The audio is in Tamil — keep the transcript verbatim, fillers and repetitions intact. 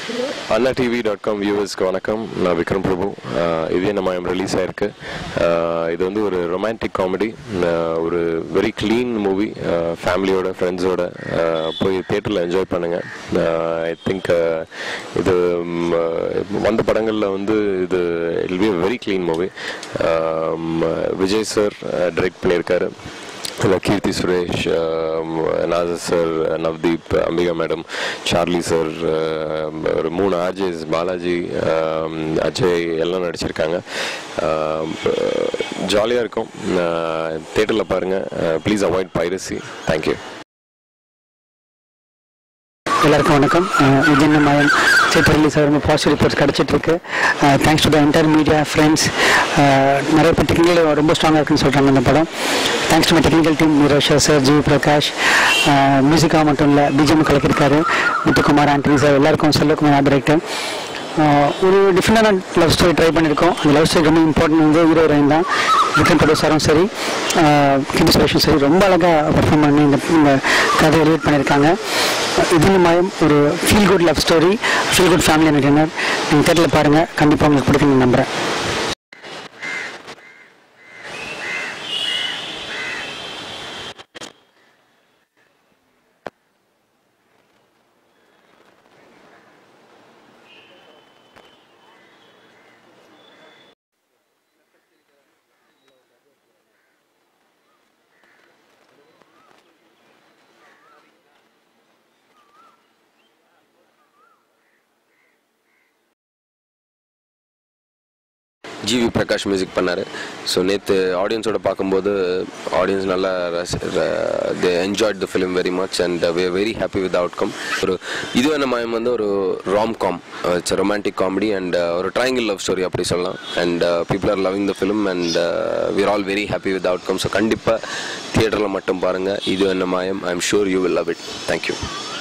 Anna T V dot com viewers க்கு வணக்கம். நான் விக்ரம் பிரபு. இது என்ன மயம் ரிலீஸ் ஆயிருக்கு. இது வந்து ஒரு ரொமான்டிக் காமெடி, ஒரு வெரி க்ளீன் மூவி. ஃபேமிலியோட ஃப்ரெண்ட்ஸோட போய் தியேட்டரில் என்ஜாய் பண்ணுங்க. ஐ திங்க் இது வந்த படங்களில் வந்து இது it will be very clean movie. Vijay sir direct பண்ணியிருக்காரு. Keerthy Suresh, Nassar sir, Navdeep, Ambika madam, Charlie sir, ஒரு மூணு ஆர்ஜேஸ், பாலாஜி, அஜய் எல்லாம் நடிச்சிருக்காங்க. ஜாலியாக இருக்கும். தியேட்டரில் பாருங்கள். Please avoid piracy. தேங்க்யூ. எல்லாருக்கும் வணக்கம். இது என்ன மயம் தியேட்டர் ரிலீஸ் ஆகிற பாசிட்டிவ் ரிப்போர்ட்ஸ் கிடச்சிட்ருக்கு. Thanks to the entire media friends. நிறைய பேர் டெக்னிக்கல் ரொம்ப ஸ்ட்ராங்காக இருக்குன்னு சொல்கிறாங்க இந்த படம். Thanks to my technical team Nirosha sir, G Prakash. மியூசிக்காக மட்டும் இல்லை, பிஜிஎம் கலக்கிருக்காரு முத்துக்குமார், ஆண்டனி சார், எல்லாருக்கும் செல்வகுமார் ஆபரேக்டர். ஒரு டிஃப்ரெண்டான லவ் ஸ்டோரி ட்ரை பண்ணியிருக்கோம். அந்த லவ் ஸ்டோரி ரொம்ப இம்பார்ட்டன்ட் வந்து ஹீரோ ஹீரோயின் தான். விக்ரம் ப்ரொடியூசரும் சரி, கீர்த்தி சுரேஷும் சரி ரொம்ப அழகாக பர்ஃபார்ம் பண்ணி இந்த இந்த கதையை எலிவேட் பண்ணியிருக்காங்க. இது மயம் ஒரு feel good love story, feel good family entertainer. நீங்கள் தேட்டரில் பாருங்கள், கண்டிப்பாக உங்களுக்கு பிடிக்கும்னு நம்புகிறேன். ஜிவி பிரகாஷ் மியூசிக் பண்ணார். ஸோ நேற்று ஆடியன்ஸோட பார்க்கும்போது ஆடியன்ஸ் நல்லா they enjoyed the film very much and we are very happy with outcome. ஒரு இது என்ன மயம் வந்து ஒரு rom com, it's romantic comedy and ஒரு ட்ரையாங்கிள் லவ் ஸ்டோரி அப்படி சொல்லலாம். And people are loving the film and we are all very happy with outcome. So கண்டிப்பாக தியேட்டரில் மட்டும் பாருங்கள். Idhu Enna Maayam. I am sure you will love it. Thank you.